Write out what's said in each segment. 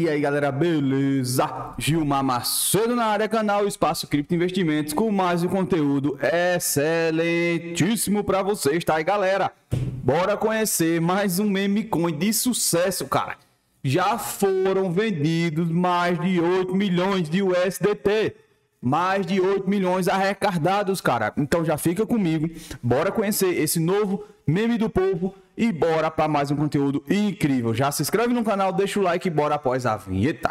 E aí galera, beleza? Gilmar Macedo na área, canal Espaço Cripto Investimentos, com mais um conteúdo excelentíssimo para vocês, tá aí galera? Bora conhecer mais um meme coin de sucesso, cara. Já foram vendidos mais de 8 milhões de USDT. Mais de 8 milhões arrecadados, cara. Então já fica comigo. Bora conhecer esse novo meme do povo e bora para mais um conteúdo incrível. Já se inscreve no canal, deixa o like e bora após a vinheta.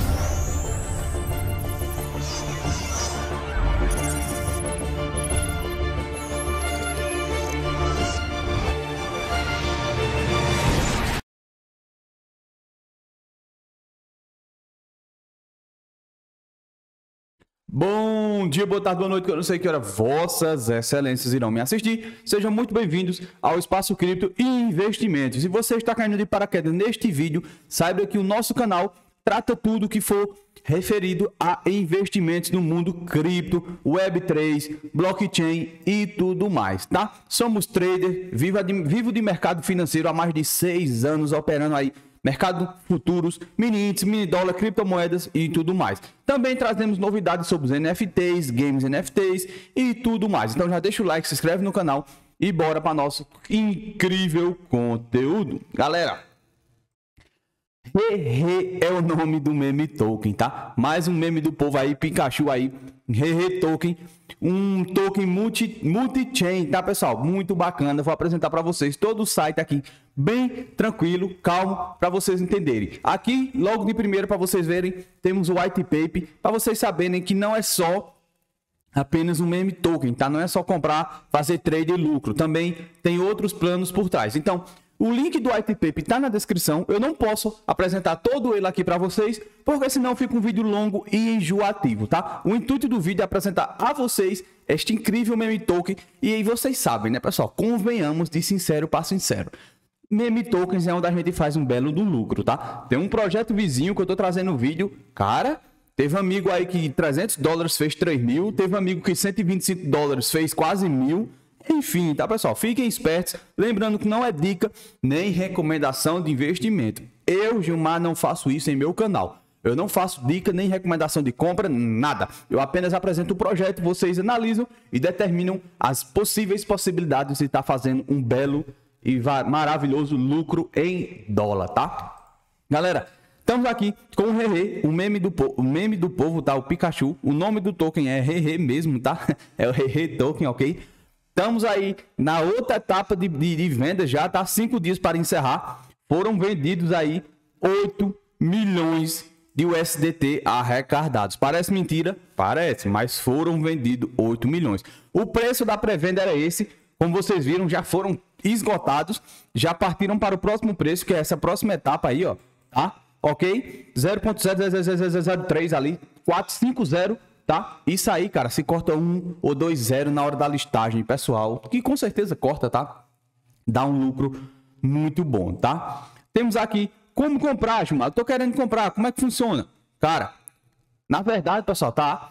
Bom dia, boa tarde, boa noite, que eu não sei que hora vossas excelências irão me assistir. Sejam muito bem-vindos ao Espaço Cripto e Investimentos. Se você está caindo de paraquedas neste vídeo, saiba que o nosso canal trata tudo que for referido a investimentos no mundo cripto, Web3, blockchain e tudo mais, tá? Somos trader, vivo de mercado financeiro há mais de 6 anos operando aí mercado futuros, mini índice, mini dólar, criptomoedas e tudo mais. Também trazemos novidades sobre os NFTs, games NFTs e tudo mais. Então já deixa o like, se inscreve no canal e bora para nosso incrível conteúdo. Galera, Hehe é o nome do meme token, tá? Mais um meme do povo aí, Pikachu aí, Hehe token, um token multi-chain, tá pessoal? Muito bacana, vou apresentar para vocês todo o site aqui, bem tranquilo, calmo, para vocês entenderem. Aqui, logo de primeiro, para vocês verem, temos o white paper, para vocês saberem que não é só apenas um meme token, tá? Não é só comprar, fazer trade e lucro, também tem outros planos por trás. Então, o link do white paper está na descrição. Eu não posso apresentar todo ele aqui para vocês, porque senão fica um vídeo longo e enjoativo, tá? O intuito do vídeo é apresentar a vocês este incrível meme token. E aí vocês sabem, né, pessoal? Convenhamos de sincero para sincero. Meme tokens é onde a gente faz um belo do lucro, tá? Tem um projeto vizinho que eu tô trazendo no vídeo. Cara, teve amigo aí que $300 fez 3 mil. Teve amigo que $125 fez quase 1.000. Enfim, tá pessoal? Fiquem espertos. Lembrando que não é dica nem recomendação de investimento. Eu, Gilmar, não faço isso em meu canal. Eu não faço dica nem recomendação de compra, nada. Eu apenas apresento o projeto, vocês analisam e determinam as possíveis possibilidades de estar fazendo um belo e maravilhoso lucro em dólar, tá? Galera, estamos aqui com o Hehe, o meme do povo, tá? O Pikachu. O nome do token é Hehe mesmo, tá? É o Hehe token, ok? Estamos aí na outra etapa de venda já, tá? 5 dias para encerrar. Foram vendidos aí 8 milhões de USDT arrecadados. Parece mentira? Parece, mas foram vendidos 8 milhões. O preço da pré-venda era esse. Como vocês viram, já foram esgotados. Já partiram para o próximo preço, que é essa próxima etapa aí, ó. Tá? Ok? 0.00003 ali. 450. Tá? Isso aí, cara, se corta 1 ou 2 0 na hora da listagem, pessoal, que com certeza corta, tá? Dá um lucro muito bom, tá? Temos aqui como comprar, Gilmar. Eu tô querendo comprar, como é que funciona? Cara, na verdade, pessoal, tá?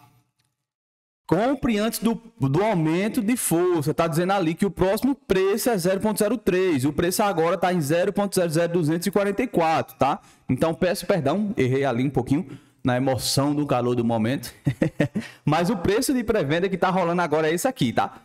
Compre antes do aumento de força. Tá dizendo ali que o próximo preço é 0.03. O preço agora tá em 0.00244, tá? Então peço perdão, errei ali um pouquinho na emoção do calor do momento. Mas o preço de pré-venda que tá rolando agora é esse aqui, tá?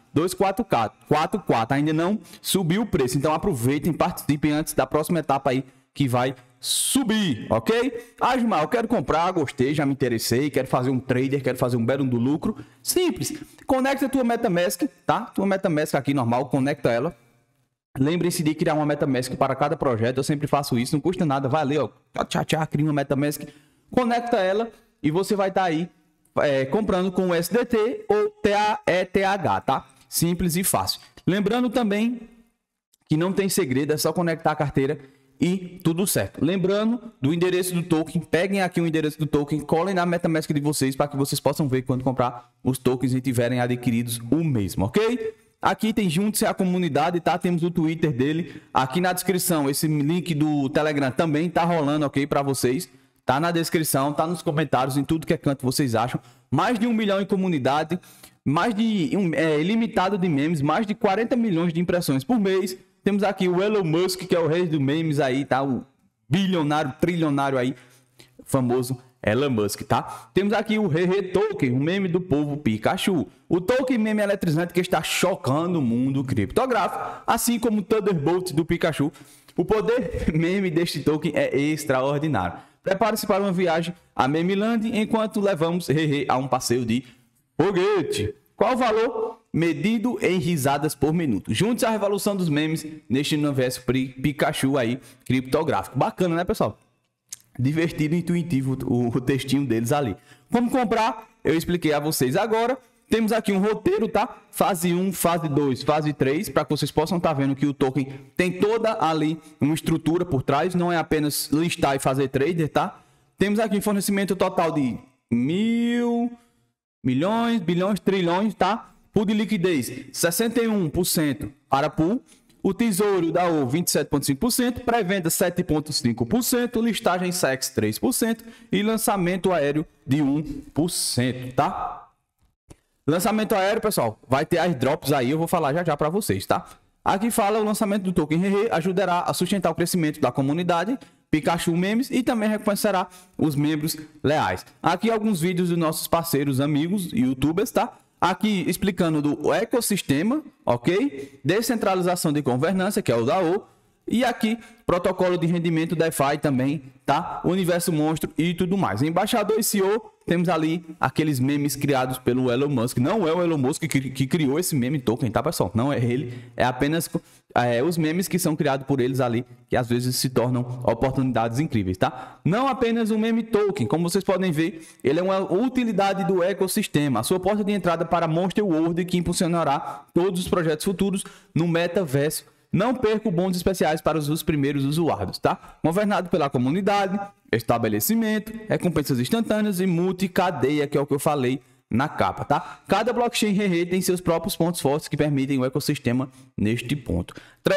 244. Ainda não subiu o preço. Então aproveitem, participem antes da próxima etapa aí que vai subir, ok? Ah, Gilmar, eu quero comprar, gostei, já me interessei, quero fazer um trader, quero fazer um belo do lucro. Simples. Conecta a tua MetaMask, tá? Tua MetaMask aqui normal, conecta ela. Lembre-se de criar uma MetaMask para cada projeto. Eu sempre faço isso, não custa nada. Vai ali, ó. Cria uma MetaMask. Conecta ela e você vai estar aí comprando com USDT ou ETH, tá? Simples e fácil. Lembrando também que não tem segredo, é só conectar a carteira e tudo certo. Lembrando do endereço do token, peguem aqui o endereço do token, colhem na MetaMask de vocês para que vocês possam ver quando comprar os tokens e tiverem adquiridos o mesmo, ok? Aqui tem junte-se à comunidade, tá? Temos o Twitter dele. Aqui na descrição, esse link do Telegram também tá rolando, ok? Para vocês. Tá na descrição, tá nos comentários, em tudo que é canto vocês acham. Mais de 1 milhão em comunidade, mais de ilimitado de memes, mais de 40 milhões de impressões por mês. Temos aqui o Elon Musk, que é o rei dos memes aí, tá? O bilionário, trilionário aí. famoso Elon Musk, tá? Temos aqui o Hehe Token, o meme do povo Pikachu. O token meme eletrizante que está chocando o mundo criptográfico, assim como o Thunderbolt do Pikachu. O poder meme deste token é extraordinário. Prepare-se para uma viagem a Memeland enquanto levamos Hehe a um passeio de foguete. Qual o valor? Medido em risadas por minuto. Junte-se à revolução dos memes neste universo Pikachu aí, criptográfico. Bacana, né, pessoal? Divertido e intuitivo o textinho deles ali. Como comprar? Eu expliquei a vocês agora. Temos aqui um roteiro, tá? Fase 1, fase 2, fase 3, para que vocês possam estar vendo que o token tem toda ali uma estrutura por trás, não é apenas listar e fazer trader, tá? Temos aqui um fornecimento total de 1.000, milhões, bilhões, trilhões, tá? Pool de liquidez, 61% para pool. O tesouro da O, 27,5%, pré-venda 7,5%, listagem SEX 3% e lançamento aéreo de 1%, tá? Lançamento aéreo, pessoal, vai ter as drops aí, eu vou falar já já para vocês, tá? Aqui fala o lançamento do token Hehe ajudará a sustentar o crescimento da comunidade Pikachu Memes e também recompensará os membros leais. Aqui alguns vídeos dos nossos parceiros, amigos, youtubers, tá? Aqui explicando do ecossistema, ok? Descentralização de governança, que é o DAO. E aqui, protocolo de rendimento DeFi também, tá? Universo monstro e tudo mais. Embaixador e CEO, temos ali aqueles memes criados pelo Elon Musk. Não é o Elon Musk que criou esse meme token, tá, pessoal? Não é ele. É apenas os memes que são criados por eles ali, que às vezes se tornam oportunidades incríveis, tá? Não apenas um meme token. Como vocês podem ver, ele é uma utilidade do ecossistema. A sua porta de entrada para Monster World, que impulsionará todos os projetos futuros no metaverso. Não perca bônus especiais para os primeiros usuários, tá? Governado pela comunidade, estabelecimento, recompensas instantâneas e multicadeia, que é o que eu falei na capa, tá? Cada blockchain Hehe tem seus próprios pontos fortes que permitem o ecossistema neste ponto.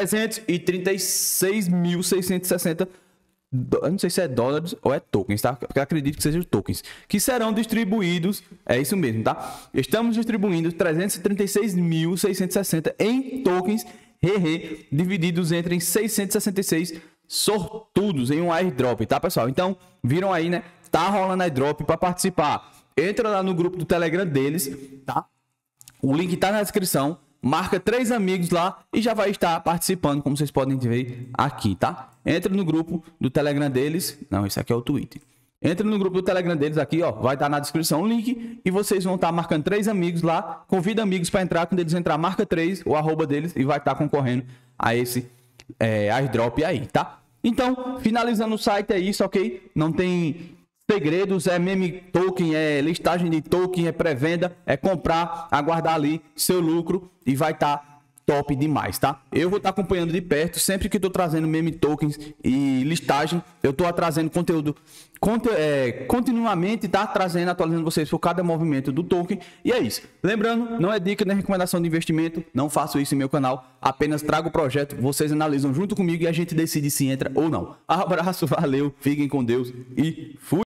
336.660, não sei se é dólares ou é tokens, tá? Porque eu acredito que sejam tokens, que serão distribuídos, é isso mesmo, tá? Estamos distribuindo 336.660 em tokens Hehe, divididos entre 666 sortudos em um airdrop, tá, pessoal? Então, viram aí, né? Tá rolando airdrop para participar. Entra lá no grupo do Telegram deles, tá? O link tá na descrição. Marca 3 amigos lá e já vai estar participando, como vocês podem ver aqui, tá? Entra no grupo do Telegram deles. Não, esse aqui é o Twitter. Entra no grupo do Telegram deles aqui, ó. Vai estar na descrição o link. E vocês vão estar marcando 3 amigos lá. Convida amigos para entrar. Quando eles entrar, marca 3, o arroba deles. E vai estar concorrendo a esse airdrop aí, tá? Então, finalizando o site é isso, ok? Não tem segredos, é meme token, é listagem de token, é pré-venda, é comprar, aguardar ali seu lucro e vai estar top demais, tá? Eu vou estar acompanhando de perto, sempre que eu tô trazendo meme tokens e listagem, eu tô trazendo conteúdo continuamente, tá? Atualizando vocês por cada movimento do token. E é isso. Lembrando, não é dica nem recomendação de investimento, não faço isso em meu canal, apenas trago o projeto, vocês analisam junto comigo e a gente decide se entra ou não. Abraço, valeu, fiquem com Deus e fui!